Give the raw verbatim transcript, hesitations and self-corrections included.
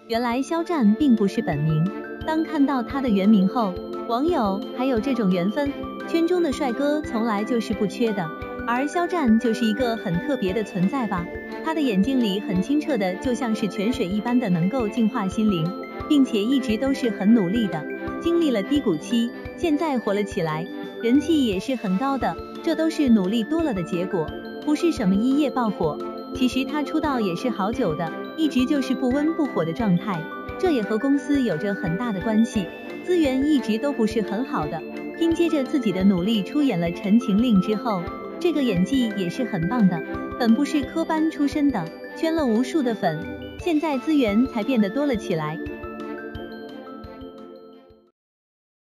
原来肖战并不是本名，当看到他的原名后，网友还有这种缘分，圈中的帅哥从来就是不缺的，而肖战就是一个很特别的存在吧。他的眼睛里很清澈的，就像是泉水一般的，能够净化心灵，并且一直都是很努力的，经历了低谷期，现在火了起来，人气也是很高的，这都是努力多了的结果，不是什么一夜爆火。其实他出道也是好久的，一直就是不温不火的状态，这也和公司有着很大的关系，资源一直都不是很好的，拼接着自己的努力出演了《陈情令》之后，这个演技也是很棒的，本不是科班出身的，圈了无数的粉，现在资源才变得多了起来，